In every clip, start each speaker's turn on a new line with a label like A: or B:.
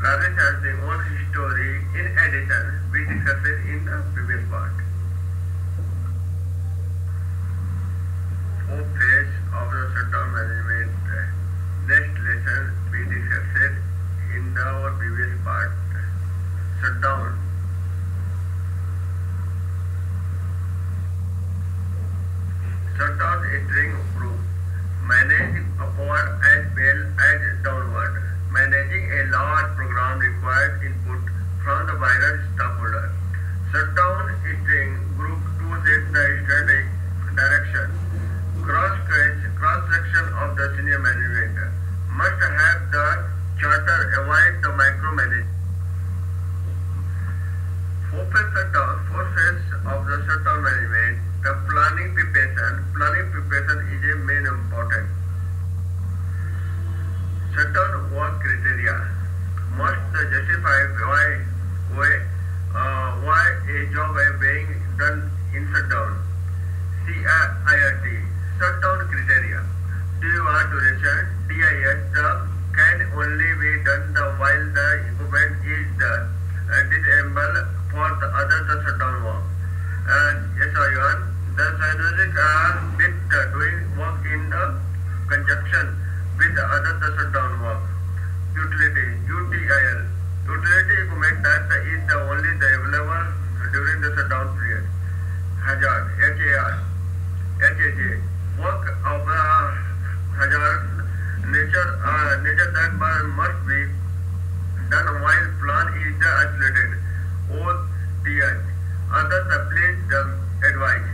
A: Garnish has their own story. In addition, we discussed it in the previous part. Fourth phase of the shutdown management. Next lesson we discussed it in our previous part. Shutdown. Shutdown a string group. Manage upward as well as downward. Managing a large program requires input from the various stakeholders. Shutdown string group to set the strategic direction. Cross-section of the senior management must have the charter, avoid the micromanagement. Fourth phase of the shutdown management, the planning preparation. Planning preparation is a main important. Shutdown work criteria must justify why a job is being done in shutdown. CIRT shutdown criteria. Do you want duration? DIS job can only be done while the equipment is disabled for the other shutdown work. And SI1, the scientific are with doing work in the conjunction with the other shutdown work. Utility, UTIL. Utility equipment that is the only available during the shutdown period. Hazard, HAJ. Work of hazard nature that must be done while plan is isolated. ODH. Others please advise.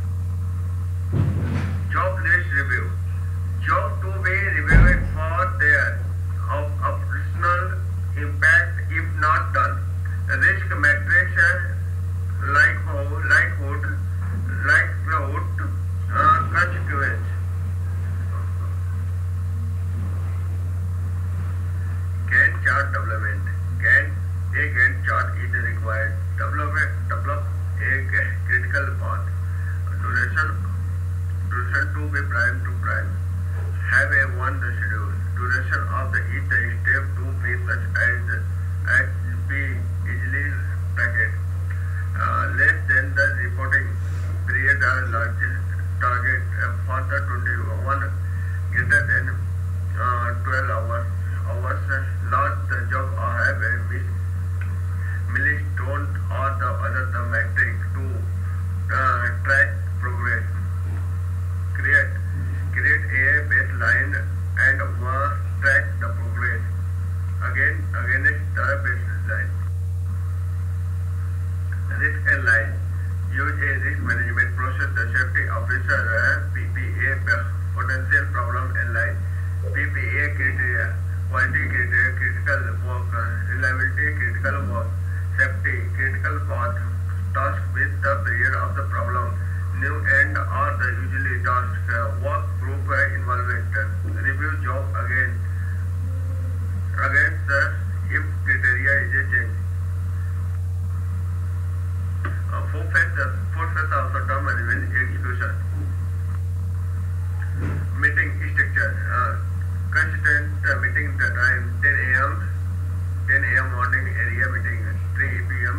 A: Job list review. Job to be reviewed for their operational impact if not done. Risk matrix likelihood, consequence. Gantt chart development. A Gantt chart is required. Develop a critical path. Duration to be prime to prime. Have a one schedule. Duration of the each step to be such as be easily tracked. Less than the reporting period largest target for the 21 greater than 12 hours. Lost the job or have a milestone or the other metric to track progress. Create a baseline and track the progress against the baseline. Risk and line. Use a risk management process. The safety officer PPA potential problem and line. PPA criteria. Quality criteria, critical work, reliability, critical work, safety, critical path, task with the period of the problem, new end or the usually task, work group involvement, review job against the if criteria is a change. Fourth phase of shutdown management execution. Meeting structure. Consistent meeting the time 10 a.m. morning area meeting, 3 p.m.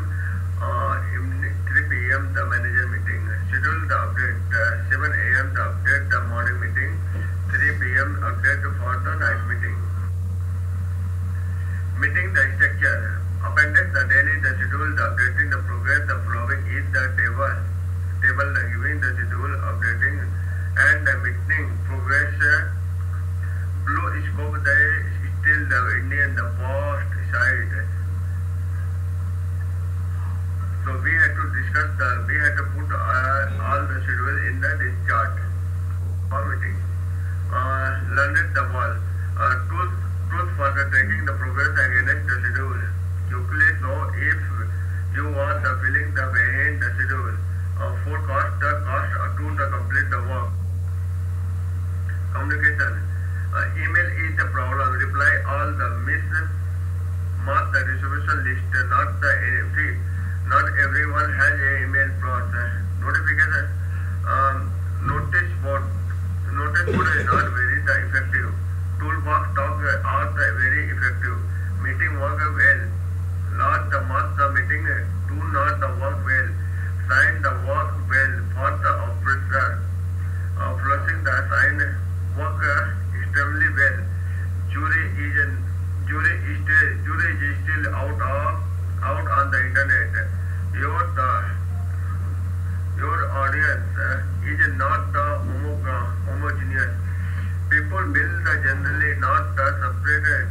A: 3 p.m. the manager meeting. Schedule the update 7 a.m. the update the morning meeting, 3 p.m. update for the night meeting. Meeting the structure. Appendix the daily the schedule the updating the progress. The following is the table giving the schedule updating and the meeting progress. Blue scope the still the Indian the post side. So we had to discuss we had to put all the schedule in this chart for meeting. Learn it the wall. Truth for the tracking the progress against the schedule. Calculate know if you want the filling the behind the schedule. Forecast the cost to the complete the work. Communication. Email is the problem. Reply all the mark the distribution list. Not everyone has a email process. Notification. Notice board is not very effective. Toolbox talk are very effective. Meeting work still out on the internet. Your audience is not homogeneous. People will generally not separate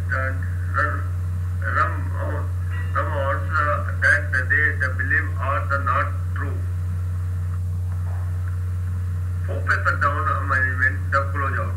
A: rumors that they believe are not true. Focus down management, the closeout.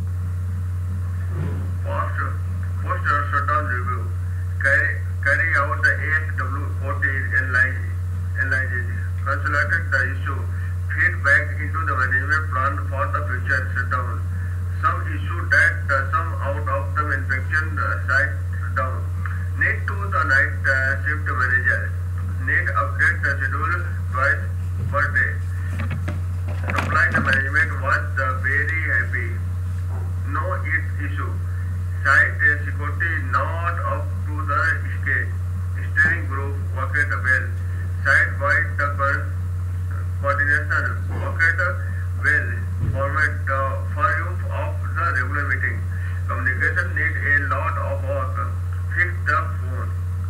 A: Post shutdown review. Carry out the ASWOT analysis. Consolidated the issue. Feedback into the management plan for the future shutdown. Some issue that some out of the manufacturing site down. Need to the night shift manager. Need update the schedule twice per day. Supply the management was very happy. No issue. Site security not up to the stage. Steering group worked well. Site-wide the coordination worked well. Format for use of the regular meeting. Communication need a lot of work. Fix the phone.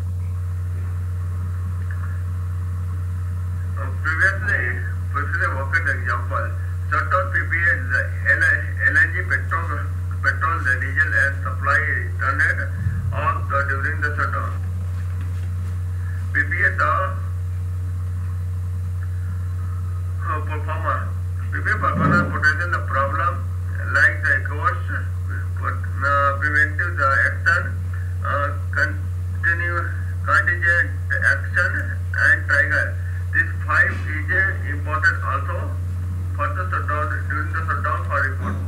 A: Previously worked example. Shutdown PPA, LNG petrol, diesel and supply turned off during the shutdown. PPA performer potential the problem like the course, preventive the action, contingent action and trigger. This 5 is important also for the shutdown during the shutdown for report.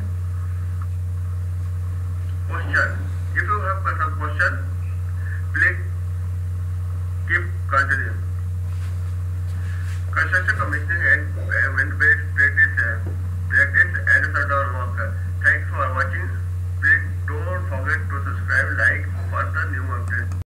A: Question. If you have some question, please keep continuing. Construction